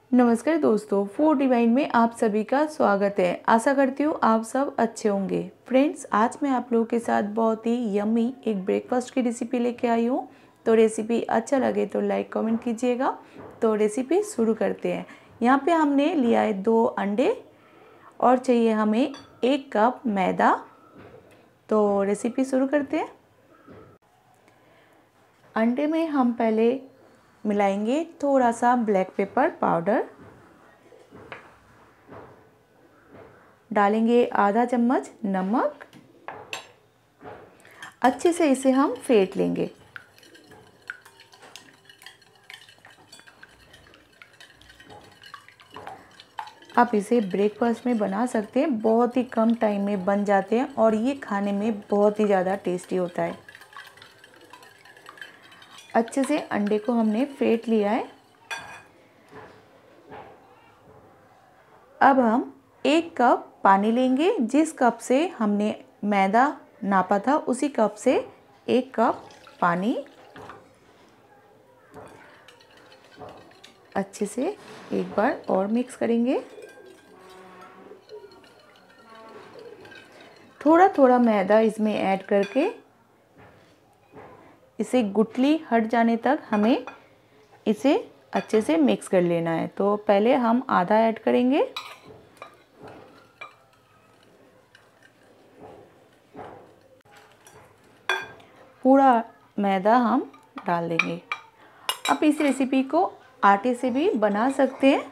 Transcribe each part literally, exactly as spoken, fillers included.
नमस्कार दोस्तों, food divine में आप सभी का स्वागत है। आशा करती हूँ आप सब अच्छे होंगे। फ्रेंड्स, आज मैं आप लोगों के साथ बहुत ही यम्मी एक ब्रेकफास्ट की रेसिपी लेके आई हूँ। तो रेसिपी अच्छा लगे तो लाइक कमेंट कीजिएगा। तो रेसिपी शुरू करते हैं। यहाँ पे हमने लिया है दो अंडे और चाहिए हमें एक कप मैदा। तो रेसिपी शुरू करते हैं। अंडे में हम पहले मिलाएंगे थोड़ा सा ब्लैक पेपर पाउडर, डालेंगे आधा चम्मच नमक। अच्छे से इसे हम फेंट लेंगे। आप इसे ब्रेकफास्ट में बना सकते हैं, बहुत ही कम टाइम में बन जाते हैं और ये खाने में बहुत ही ज़्यादा टेस्टी होता है। अच्छे से अंडे को हमने फेंट लिया है। अब हम एक कप पानी लेंगे। जिस कप से हमने मैदा नापा था उसी कप से एक कप पानी। अच्छे से एक बार और मिक्स करेंगे। थोड़ा थोड़ा मैदा इसमें ऐड करके इसे गुठली हट जाने तक हमें इसे अच्छे से मिक्स कर लेना है। तो पहले हम आधा ऐड करेंगे। पूरा मैदा हम डाल देंगे। आप इस रेसिपी को आटे से भी बना सकते हैं।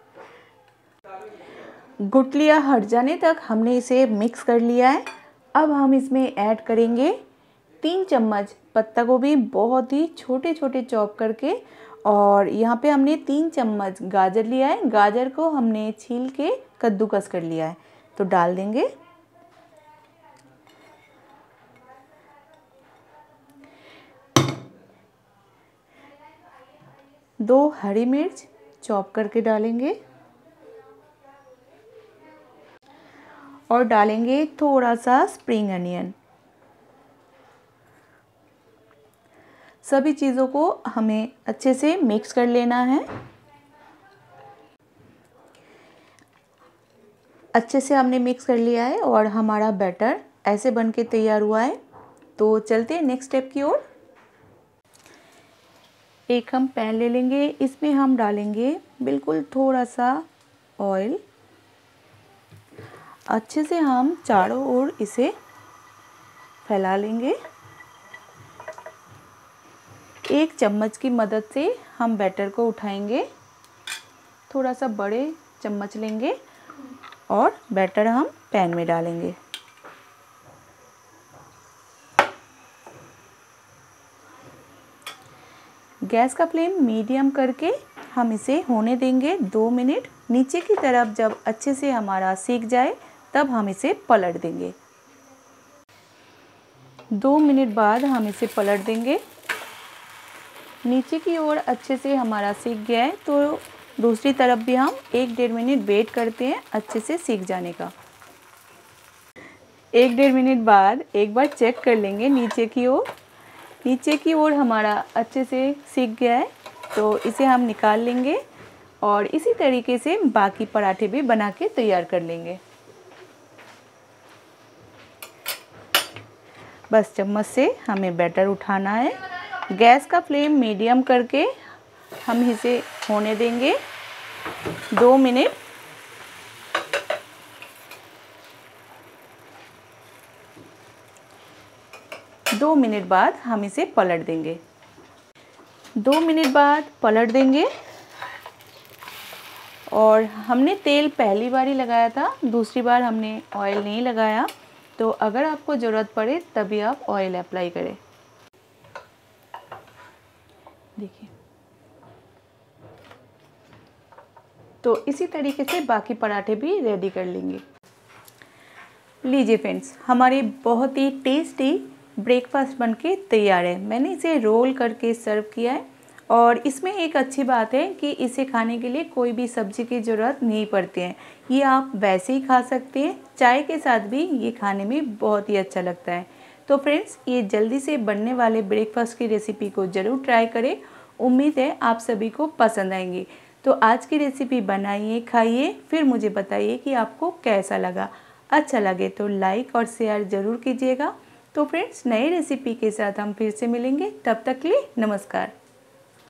गुठलियाँ हट जाने तक हमने इसे मिक्स कर लिया है। अब हम इसमें ऐड करेंगे तीन चम्मच पत्ता गोभी, बहुत ही छोटे छोटे चॉप करके। और यहाँ पे हमने तीन चम्मच गाजर लिया है। गाजर को हमने छील के कद्दूकस कर लिया है। तो डाल देंगे। दो हरी मिर्च चॉप करके डालेंगे और डालेंगे थोड़ा सा स्प्रिंग अनियन। सभी चीज़ों को हमें अच्छे से मिक्स कर लेना है। अच्छे से हमने मिक्स कर लिया है और हमारा बैटर ऐसे बनके तैयार हुआ है। तो चलते हैं नेक्स्ट स्टेप की ओर। एक हम पैन ले लेंगे। इसमें हम डालेंगे बिल्कुल थोड़ा सा ऑयल। अच्छे से हम चारों ओर इसे फैला लेंगे। एक चम्मच की मदद से हम बैटर को उठाएंगे। थोड़ा सा बड़े चम्मच लेंगे और बैटर हम पैन में डालेंगे। गैस का फ्लेम मीडियम करके हम इसे होने देंगे दो मिनट। नीचे की तरफ जब अच्छे से हमारा सीख जाए तब हम इसे पलट देंगे। दो मिनट बाद हम इसे पलट देंगे। नीचे की ओर अच्छे से हमारा सीख गया है। तो दूसरी तरफ भी हम एक डेढ़ मिनट वेट करते हैं अच्छे से सीख जाने का। एक डेढ़ मिनट बाद एक बार चेक कर लेंगे नीचे की ओर। नीचे की ओर हमारा अच्छे से सीख गया है। तो इसे हम निकाल लेंगे और इसी तरीके से बाकी पराठे भी बना के तैयार कर लेंगे। बस चम्मच से हमें बैटर उठाना है। गैस का फ्लेम मीडियम करके हम इसे होने देंगे दो मिनट। दो मिनट बाद हम इसे पलट देंगे। दो मिनट बाद पलट देंगे। और हमने तेल पहली बार ही लगाया था, दूसरी बार हमने ऑयल नहीं लगाया। तो अगर आपको ज़रूरत पड़े तभी आप ऑयल अप्लाई करें। देखिए, तो इसी तरीके से बाकी पराठे भी रेडी कर लेंगे। लीजिए फ्रेंड्स, हमारे बहुत ही टेस्टी ब्रेकफास्ट बनके तैयार है। मैंने इसे रोल करके सर्व किया है। और इसमें एक अच्छी बात है कि इसे खाने के लिए कोई भी सब्ज़ी की ज़रूरत नहीं पड़ती है। ये आप वैसे ही खा सकते हैं। चाय के साथ भी ये खाने में बहुत ही अच्छा लगता है। तो फ्रेंड्स, ये जल्दी से बनने वाले ब्रेकफास्ट की रेसिपी को ज़रूर ट्राई करें। उम्मीद है आप सभी को पसंद आएंगी। तो आज की रेसिपी बनाइए, खाइए, फिर मुझे बताइए कि आपको कैसा लगा। अच्छा लगे तो लाइक और शेयर ज़रूर कीजिएगा। तो फ्रेंड्स, नई रेसिपी के साथ हम फिर से मिलेंगे, तब तक के लिए नमस्कार।